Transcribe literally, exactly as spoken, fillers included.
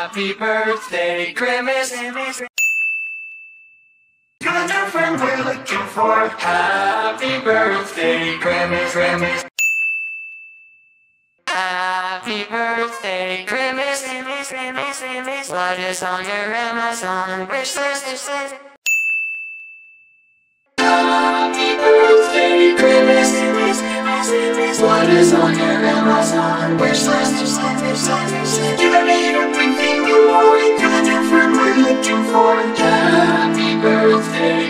Happy birthday, Grimace. You're the new friend we're looking for. Happy birthday, Grimace, Grimace. Happy birthday, Grimace, Grimace, Grimace, Grimace. What is on your Amazon wish list? Happy birthday, Grimace, Grimace, Grimace, Grimace. What is on your Amazon wish list? Give me everything you want. You're the new friend we're looking for. Happy birthday.